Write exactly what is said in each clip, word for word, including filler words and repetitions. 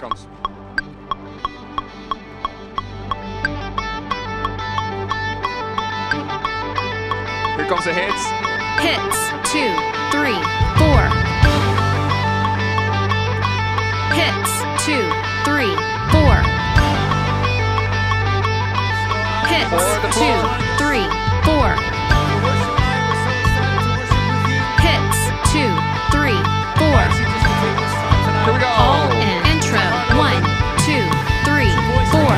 comes. Here comes the hits. Hits, two, three, four. Hits, two, three, four. Hits, two, three, four. Hits, two, three, four. Here we go. All in. Intro, one, two, three, four.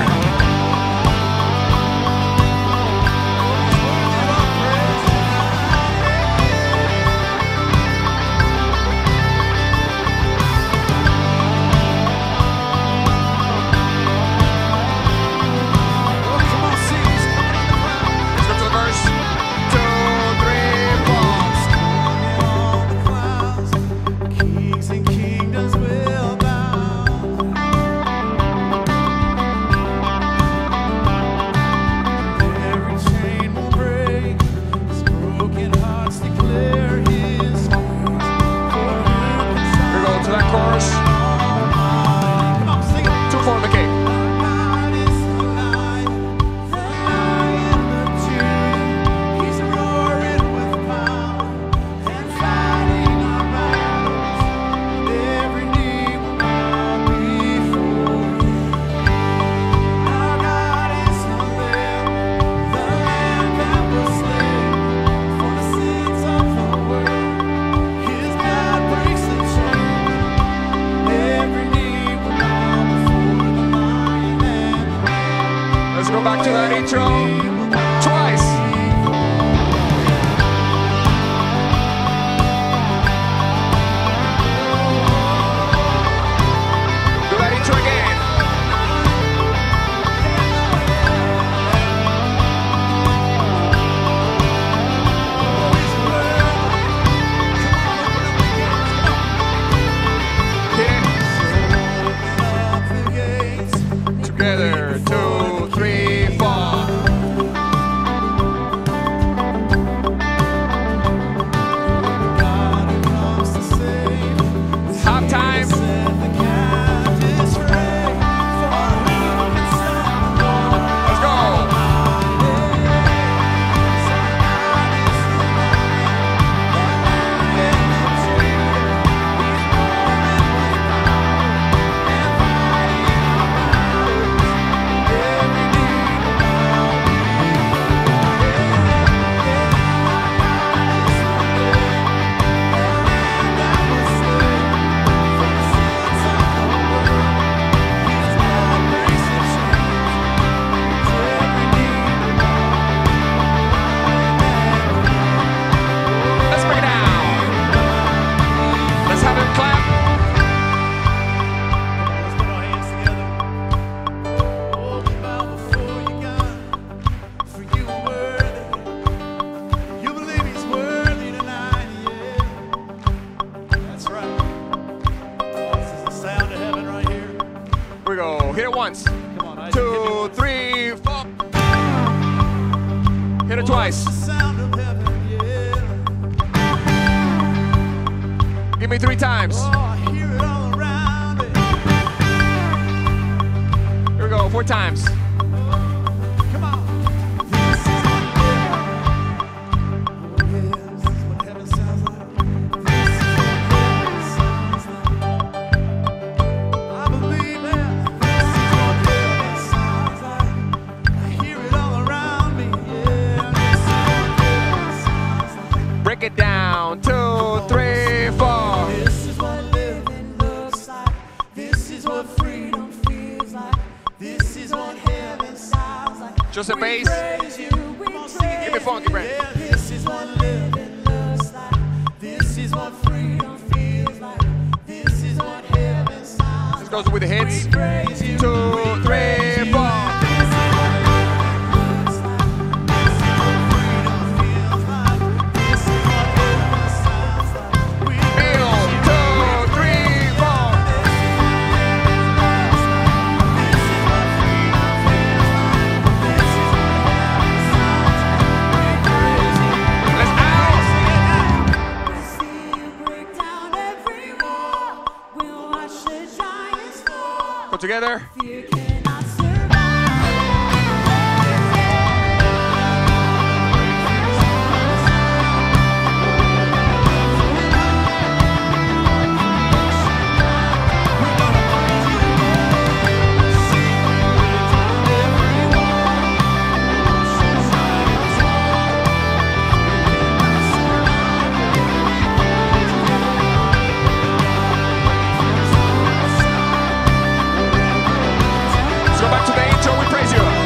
Let's go back to that intro twice. Do that intro again. Hit it. Together, two, three, four. Half time. Let's go. Here we go. Hit it once. Two, three, four. Hit it twice. Give me three times. Here we go. Four times. Break it down. Two, three, four. This is what living looks like. This is what freedom feels like. This is what heaven sounds like. Just a bass. Give me funky, Brent. This is what living looks like. This is what freedom feels like. This is what heaven sounds like. This goes with the hits. Two, three, four. See you break down every wall. We'll watch the giants fall. Go together. Fear cannot survive. Let's go back to the intro. We praise you.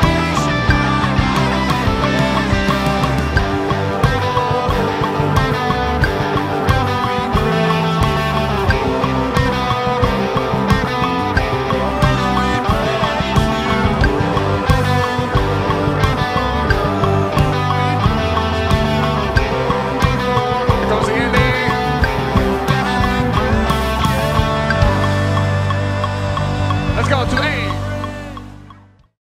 Here comes the ending. Let's go to eight.